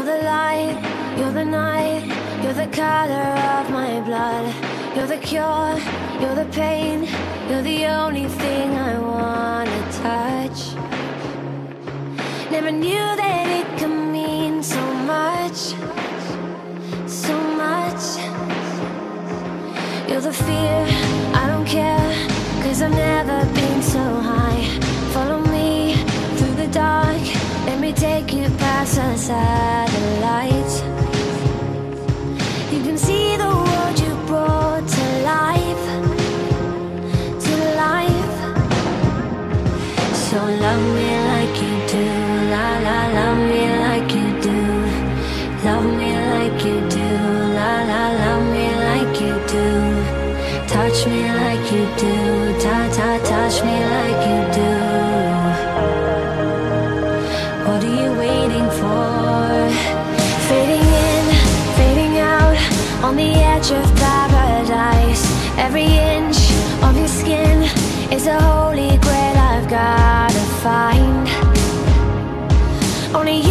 You're the light, you're the night, you're the color of my blood. You're the cure, you're the pain, you're the only thing I wanna touch. Never knew that it could mean so much, so much. You're the fear, I don't care, 'cause I've never been so high. Follow me through the dark, let me take you past the satellites. You can see the world you brought to life, to life. So love me like you do, la la, love me like you do. Love me like you do, la la, love me like you do. Touch me like you do, ta ta, touch me like you do. What are you waiting for? Fading in, fading out, on the edge of paradise. Every inch of your skin is a holy grail I've gotta find. Only